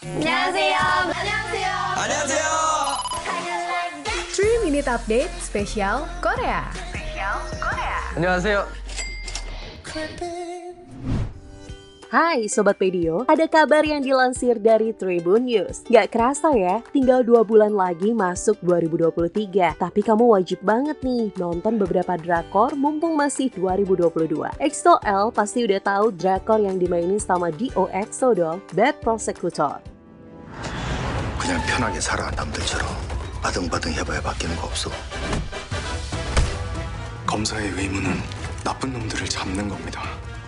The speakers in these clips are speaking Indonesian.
안녕하세요. 안녕하세요. 안녕하세요. 3 Minute Update spesial Korea. 안녕하세요. Hai Sobat Pedio, ada kabar yang dilansir dari Tribun News. Gak kerasa ya, tinggal 2 bulan lagi masuk 2023. Tapi kamu wajib banget nih nonton beberapa drakor mumpung masih 2022. EXO-L pasti udah tahu drakor yang dimainin sama D.O. EXO dong, Bad Prosecutor. 그냥 편하게 살아 남들처럼 바등바등 해봐야 바뀌는 거 없어. 검사의 의무는 나쁜 놈들을 잡는 겁니다.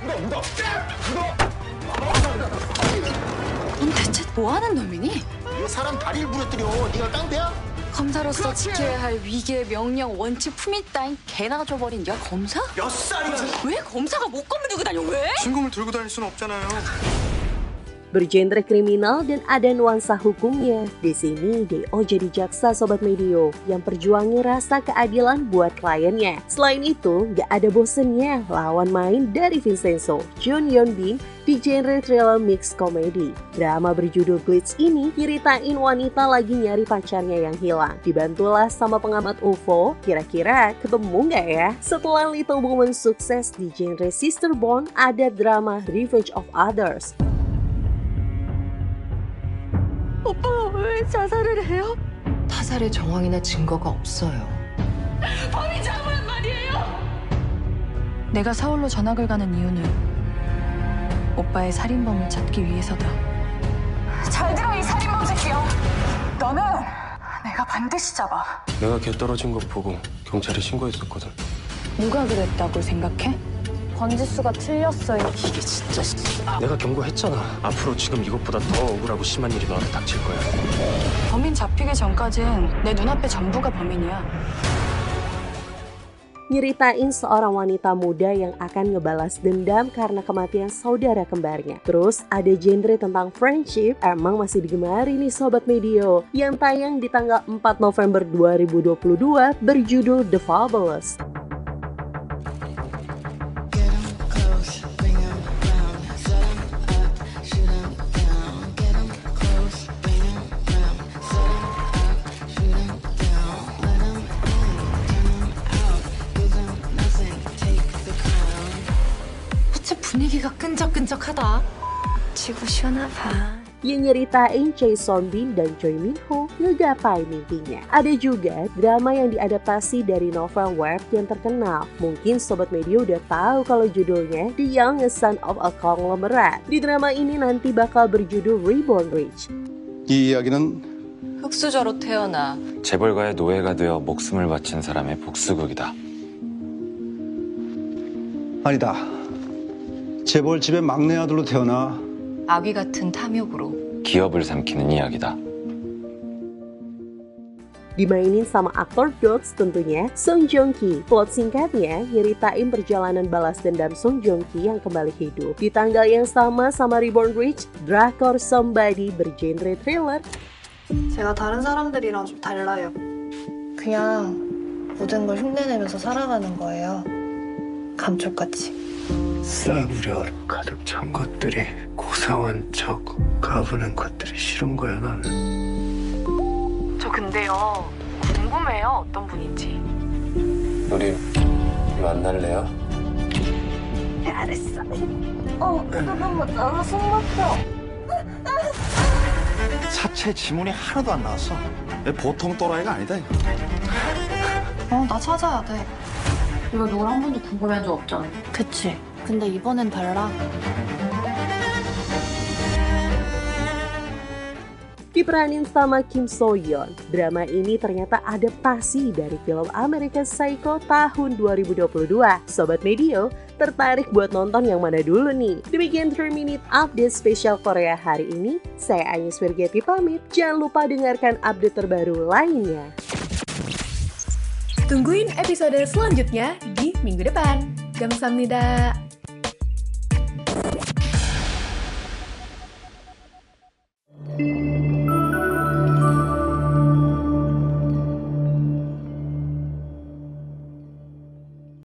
넌 대체 뭐 하는 놈이니? 사람 다리를 부러뜨려. 네가 깡패야? 검사로서 지켜야 할 위계, 명령, 원칙, 품위 따윈 개나 줘버린 네가 검사? 몇 살이야? 왜 검사가 목검을 들고 다녀? 왜? 신검을 들고 다닐 수는 없잖아요. Bergenre kriminal dan ada nuansa hukumnya. Di sini D.O jadi jaksa Sobat Medio yang perjuangin rasa keadilan buat kliennya. Selain itu, gak ada bosennya lawan main dari Vincenzo, Jun Yeon Bin di genre thriller mix komedi. Drama berjudul Glitch ini nyeritain wanita lagi nyari pacarnya yang hilang. Dibantulah sama pengamat UFO, kira-kira ketemu gak ya? Setelah Little Woman sukses di genre Sister Bond, ada drama Revenge of Others. 오빠가 왜 자살을 해요? 타살의 정황이나 증거가 없어요. 범인 잡으란 말이에요. 내가 서울로 전학을 가는 이유는 오빠의 살인범을 찾기 위해서다. 잘 들어 이 살인범 새끼야. 너는 내가 반드시 잡아. 내가 개 떨어진 거 보고 경찰에 신고했었거든. 누가 그랬다고 생각해? 번지수가 틀렸어요. 이게 진짜 내가 경고했잖아. 앞으로 지금 이것보다 더 억울하고 심한 일이 너한테 닥칠 거야. 범인 잡히기 전까진 내 눈앞에 전부가 범인이야. Nyeritain seorang wanita muda yang akan ngebalas dendam karena kematian saudara kembarnya. Terus ada genre tentang friendship, emang masih digemari nih Sobat Medio, yang tayang di tanggal 4 November 2022 berjudul The Fabulous. 분위기가 끈적끈적하다. 지구 시원하다. Yang nyeritain Chae Son Bin dan Choi Min Ho ngegapai mimpinya. Ada juga drama yang diadaptasi dari novel web yang terkenal. Mungkin Sobat Media udah tahu kalau judulnya The Youngest Son of a Conglomerate. Di drama ini nanti bakal berjudul Reborn Rich. 이 이야기는 흑수저로 태어나 재벌가의 노예가 되어 목숨을 바친 사람의 복수극이다. 아니다. 재벌 집의 막내 아들로 태어나 아귀 같은 탐욕으로 기업을 삼키는 이야기다. Dimainin sama aktor Dogs tentunya, Song Joong Ki. Plot singkatnya, nyeritain perjalanan balas dendam Song Joong Ki yang kembali hidup. Di tanggal yang sama Reborn Rich, drakor Somebody bergenre thriller. 제가 다른 사람들이랑 좀 달라요. 그냥 모든 걸 흉내내면서 살아가는 거예요. 감쪽같이. 싸구려 가득 찬 것들이 고상한 척 가부는 것들이 싫은 거야 나는. 저 근데요 궁금해요 어떤 분인지. 우리 만날래요? 네, 알았어. 잠깐만, 나도 숨 막혀. 사체 지문이 하나도 안 나왔어. 보통 또라이가 아니다. 나 찾아야 돼. 이거 누굴 한 번도 궁금해한 적 없잖아. 그치. 근데 이번엔 달라. Diperanin sama Kim So Yeon. Drama ini ternyata adaptasi dari film American Psycho tahun 2022. Sobat Medio, tertarik buat nonton yang mana dulu nih? Demikian 3 Minute Update spesial Korea hari ini. Saya Agnes Wirgeti pamit. Jangan lupa dengarkan update terbaru lainnya. Tungguin episode selanjutnya di minggu depan. Gamsamnida.